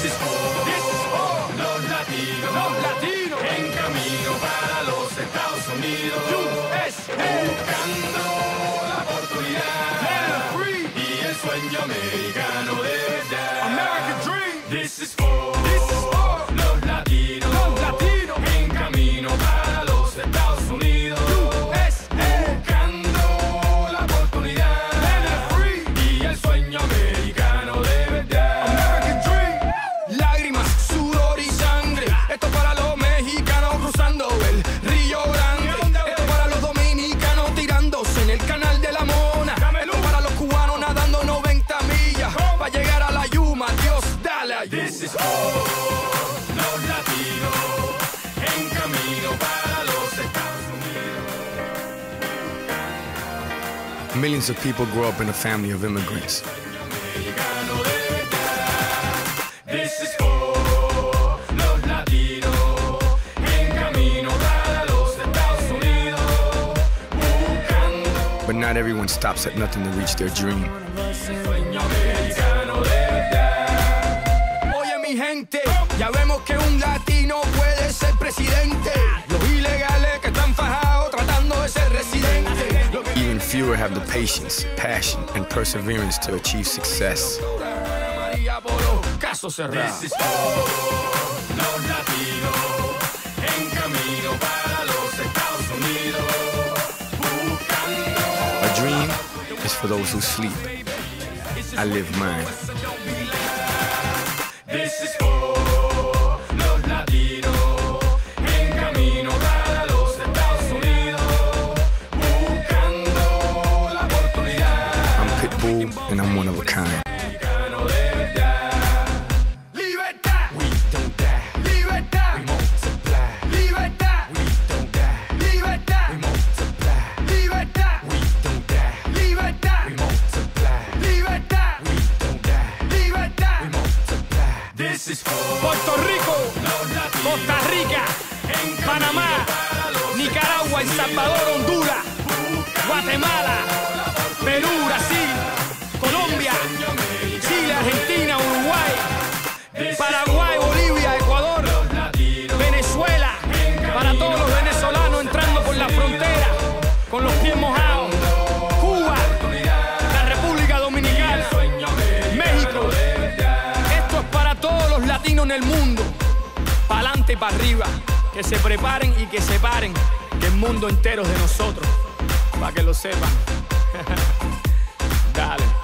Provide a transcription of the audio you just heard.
This is for los latinos en camino para los Estados Unidos, buscando la oportunidad y el sueño americano de verdad. American Dream. This is for los latinos en camino para los Estados Unidos, buscando la oportunidad y el sueño americano de verdad. American Dream. Lágrimas, sudor y sangre. Esto para los mexicanos cruzando el Río Grande. Esto para los dominicanos tirándose en el canal de la Mona. Esto para los cubanos nadando 90 millas para llegar a la Yuma. Dios, dale ayuda. This is for los latinos en camino para los Estados Unidos. Millions of people grow up in a family of immigrants. Americano de verdad. This is for los latinos en camino para los Estados Unidos, buscando But not everyone stops at nothing to reach their dream. el sueño americano de verdad. Oye, mi gente, ya vemos que un latino puede ser presidente. Los ilegales que están fajados tratando de ser residentes. Even fewer have the patience, passion, and perseverance to achieve success. María Polo, caso cerrado. This is for los latinos en camino para los Estados Unidos, buscando. A dream is for those who sleep. I live mine. This is for los latinos en camino para los Estados Unidos, buscando la oportunidad. I'm Pitbull, and I'm one of a kind. Americano de verdad. Libertad, we don't die. Libertad, we multiply. Libertad, we don't die. Libertad, we multiply. Libertad, we don't die. Libertad, we multiply. Libertad, we don't die. Libertad, we multiply. This is for Puerto Rico, los latinos Costa Rica, en Panamá, para los Nicaragua, El Salvador, Honduras, Guatemala, Perú, Brasil, Colombia, Chile, Argentina, Uruguay, Paraguay, Bolivia, Ecuador, Venezuela, para todos los venezolanos entrando por la frontera con los pies mojados, Cuba, la República Dominicana, México. Esto es para todos los latinos en el mundo, para adelante y para arriba, que se preparen y que se paren, que el mundo entero es de nosotros, para que lo sepan. Dale.